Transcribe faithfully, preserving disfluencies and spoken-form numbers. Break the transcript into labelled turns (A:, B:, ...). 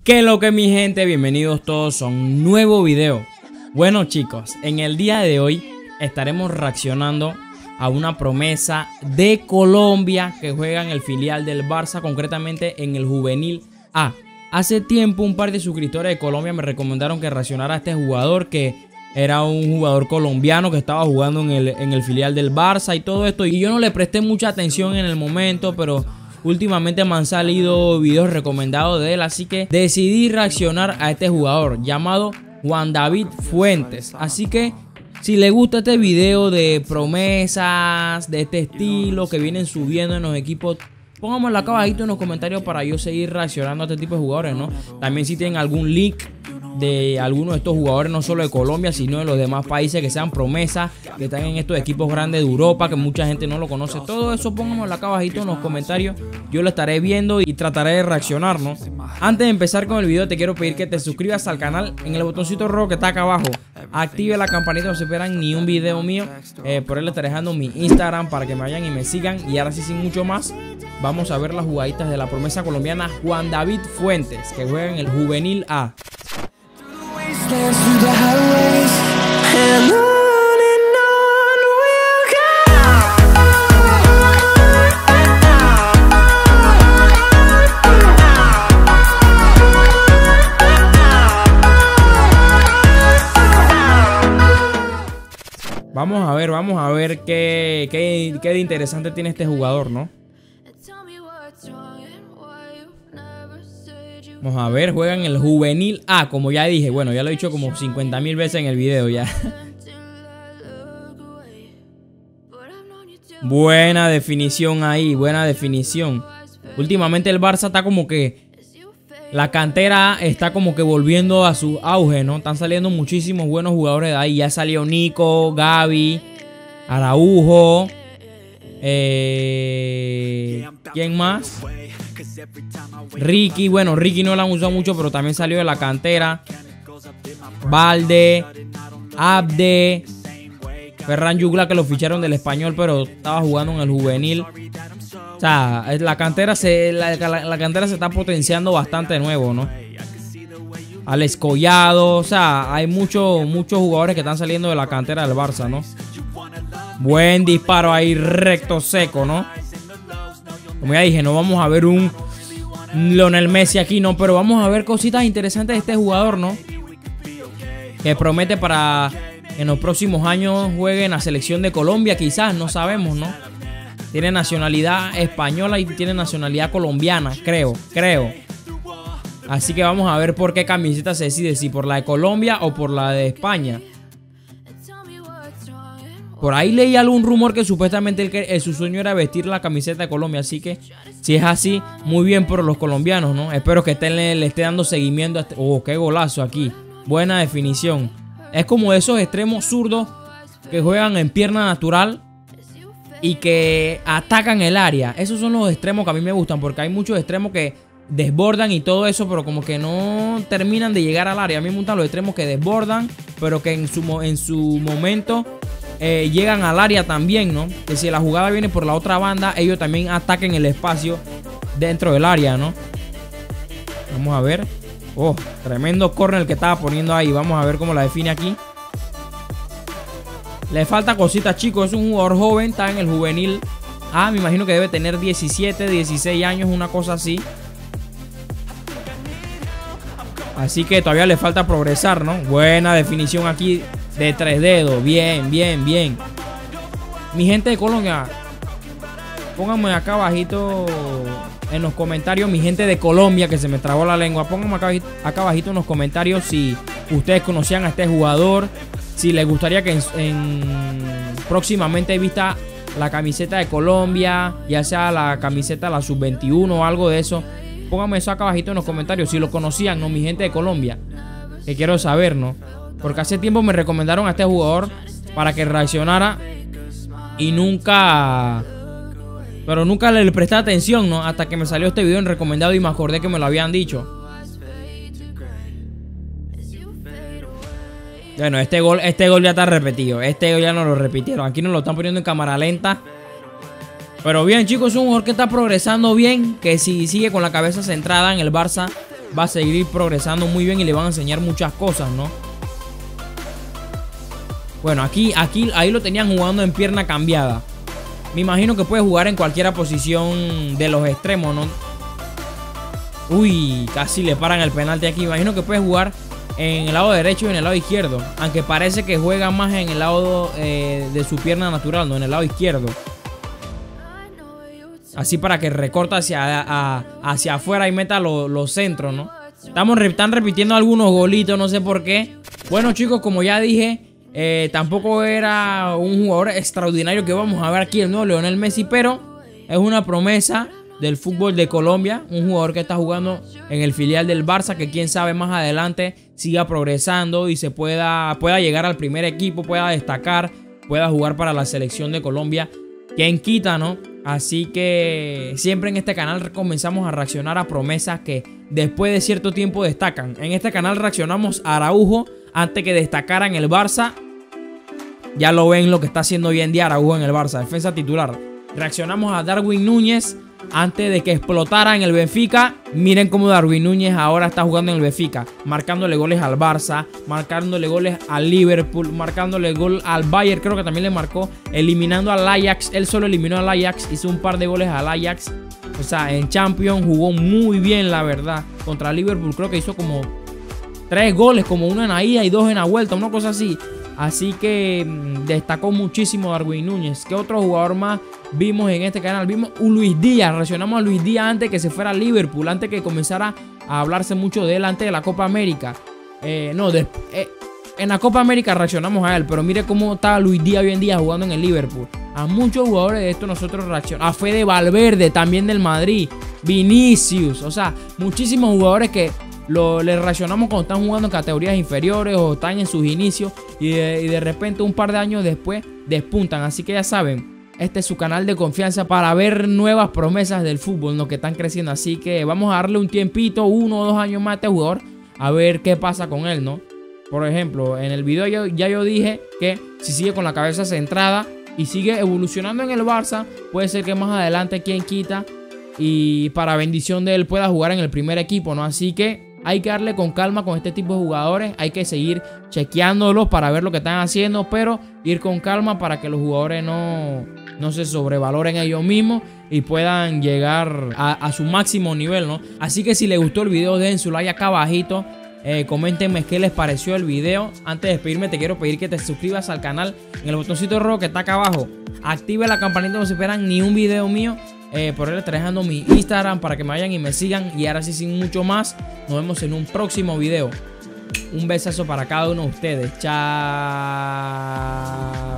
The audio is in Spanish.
A: ¿Qué lo que mi gente? Bienvenidos todos a un nuevo video. Bueno chicos, en el día de hoy estaremos reaccionando a una promesa de Colombia que juega en el filial del Barça, concretamente en el Juvenil A. Hace tiempo un par de suscriptores de Colombia me recomendaron que reaccionara a este jugador, que era un jugador colombiano que estaba jugando en el, en el filial del Barça y todo esto. Y yo no le presté mucha atención en el momento, pero últimamente me han salido videos recomendados de él, así que decidí reaccionar a este jugador llamado Juan David Fuentes. Así que si les gusta este video de promesas de este estilo que vienen subiendo en los equipos, pónganmelo acá abajito en los comentarios para yo seguir reaccionando a este tipo de jugadores, ¿no? También si tienen algún link de alguno de estos jugadores, no solo de Colombia, sino de los demás países que sean promesas, que están en estos equipos grandes de Europa, que mucha gente no lo conoce, todo eso pónganmelo acá abajito en los comentarios. Yo lo estaré viendo y trataré de reaccionar, ¿no? Antes de empezar con el video, te quiero pedir que te suscribas al canal en el botoncito rojo que está acá abajo. Active la campanita, no se pierdan ni un video mío. eh, Por él le estaré dejando mi Instagram para que me vayan y me sigan. Y ahora sí, sin mucho más, vamos a ver las jugaditas de la promesa colombiana Juan David Fuentes, que juega en el Juvenil A. Vamos a ver, vamos a ver qué, qué, qué de interesante tiene este jugador, ¿no? Vamos a ver, juega en el Juvenil A, como ya dije. Bueno, ya lo he dicho como cincuenta mil veces en el video ya. Buena definición ahí, buena definición. Últimamente el Barça está como que... La cantera está como que volviendo a su auge, ¿no? Están saliendo muchísimos buenos jugadores de ahí. Ya salió Nico, Gavi, Araujo. Eh, ¿Quién más? Ricky. Bueno, Ricky no la han usado mucho, pero también salió de la cantera. Valde, Abde, Ferran Yugla, que lo ficharon del Español, pero estaba jugando en el Juvenil. O sea, la cantera se la, la, la cantera se está potenciando bastante de nuevo, ¿no? Alex Collado, o sea, hay muchos muchos jugadores que están saliendo de la cantera del Barça, ¿no? Buen disparo ahí, recto seco, ¿no? Como ya dije, no vamos a ver un Lionel Messi aquí, no, pero vamos a ver cositas interesantes de este jugador, ¿no? Que promete para en los próximos años juegue en la selección de Colombia, quizás, no sabemos, ¿no? Tiene nacionalidad española y tiene nacionalidad colombiana, creo, creo. Así que vamos a ver por qué camiseta se decide, si por la de Colombia o por la de España. Por ahí leí algún rumor que supuestamente el que, el, su sueño era vestir la camiseta de Colombia. Así que si es así, muy bien por los colombianos, ¿no? Espero que estén, le, le esté dando seguimiento a este... Oh, qué golazo aquí. Buena definición. Es como esos extremos zurdos que juegan en pierna natural y que atacan el área. Esos son los extremos que a mí me gustan, porque hay muchos extremos que desbordan y todo eso, pero como que no terminan de llegar al área. A mí me gustan los extremos que desbordan, pero que en su, en su momento eh, llegan al área también, ¿no? Que si la jugada viene por la otra banda, ellos también ataquen el espacio dentro del área, ¿no? Vamos a ver. Oh, tremendo corner el que estaba poniendo ahí. Vamos a ver cómo la define aquí. Le falta cositas, chicos. Es un jugador joven, está en el Juvenil A. Me imagino que debe tener diecisiete, dieciséis años, una cosa así. Así que todavía le falta progresar, ¿no? Buena definición aquí de tres dedos. Bien, bien, bien. Mi gente de Colombia, pónganme acá abajito en los comentarios, mi gente de Colombia, que se me trabó la lengua. Pónganme acá, acá abajito en los comentarios si ustedes conocían a este jugador, si les gustaría que en, en, próximamente vista la camiseta de Colombia, ya sea la camiseta la sub veintiuno o algo de eso. Pónganme eso acá abajito en los comentarios si lo conocían, ¿no? Mi gente de Colombia, que quiero saber, ¿no? Porque hace tiempo me recomendaron a este jugador para que reaccionara y nunca... Pero nunca le presté atención, ¿no? Hasta que me salió este video en recomendado y me acordé que me lo habían dicho. Bueno, este gol, este gol ya está repetido. Este gol ya no lo repitieron. Aquí nos lo están poniendo en cámara lenta. Pero bien, chicos, es un jugador que está progresando bien, que si sigue con la cabeza centrada en el Barça, va a seguir progresando muy bien y le van a enseñar muchas cosas, ¿no? Bueno, aquí, aquí, ahí lo tenían jugando en pierna cambiada. Me imagino que puede jugar en cualquier posición de los extremos, ¿no? Uy, casi le paran el penalti aquí. Me imagino que puede jugar en el lado derecho y en el lado izquierdo. Aunque parece que juega más en el lado eh, de su pierna natural, no en el lado izquierdo. Así para que recorta hacia, a, hacia afuera y meta los lo centros, ¿no? Estamos, están repitiendo algunos golitos, no sé por qué. Bueno, chicos, como ya dije, eh, tampoco era un jugador extraordinario que vamos a ver aquí, el nuevo Lionel Messi, pero es una promesa del fútbol de Colombia. Un jugador que está jugando en el filial del Barça, que quién sabe más adelante siga progresando y se pueda, pueda llegar al primer equipo, pueda destacar, pueda jugar para la selección de Colombia. ¿Quién quita, no? Así que siempre en este canal comenzamos a reaccionar a promesas que después de cierto tiempo destacan. En este canal reaccionamos a Araujo antes que destacara en el Barça. Ya lo ven lo que está haciendo hoy en día Araujo en el Barça, defensa titular. Reaccionamos a Darwin Núñez antes de que explotara en el Benfica. Miren cómo Darwin Núñez ahora está jugando en el Benfica, marcándole goles al Barça, marcándole goles al Liverpool, marcándole gol al Bayern, creo que también le marcó, eliminando al Ajax. Él solo eliminó al Ajax, hizo un par de goles al Ajax. O sea, en Champions jugó muy bien, la verdad. Contra Liverpool creo que hizo como tres goles, como uno en la ida y dos en la vuelta, una cosa así. Así que mmm, destacó muchísimo Darwin Núñez. ¿Qué otro jugador más vimos en este canal? Vimos un Luis Díaz. Reaccionamos a Luis Díaz antes que se fuera a Liverpool, antes que comenzara a hablarse mucho de él, antes de la Copa América. Eh, no, de, eh, en la Copa América reaccionamos a él, pero mire cómo está Luis Díaz hoy en día jugando en el Liverpool. A muchos jugadores de esto nosotros reaccionamos. A Fede Valverde, también del Madrid. Vinicius, o sea, muchísimos jugadores que Lo, le reaccionamos cuando están jugando en categorías inferiores o están en sus inicios y de, y de repente un par de años después despuntan. Así que ya saben, este es su canal de confianza para ver nuevas promesas del fútbol, ¿no? Que están creciendo. Así que vamos a darle un tiempito, uno o dos años más a este jugador, a ver qué pasa con él, ¿no? Por ejemplo, en el video yo, ya yo dije que si sigue con la cabeza centrada y sigue evolucionando en el Barça, puede ser que más adelante, quien quita, y para bendición de él pueda jugar en el primer equipo, ¿no? Así que hay que darle con calma con este tipo de jugadores. Hay que seguir chequeándolos para ver lo que están haciendo, pero ir con calma para que los jugadores no, no se sobrevaloren ellos mismos y puedan llegar a, a su máximo nivel, ¿no? Así que si les gustó el video, dejen su like acá abajito. Eh, coméntenme qué les pareció el video. Antes de despedirme te quiero pedir que te suscribas al canal en el botoncito rojo que está acá abajo. Active la campanita, no se esperan ni un video mío. Eh, por ahí les estaré dejando mi Instagram para que me vayan y me sigan. Y ahora sí, sin mucho más, nos vemos en un próximo video. Un besazo para cada uno de ustedes. Chao.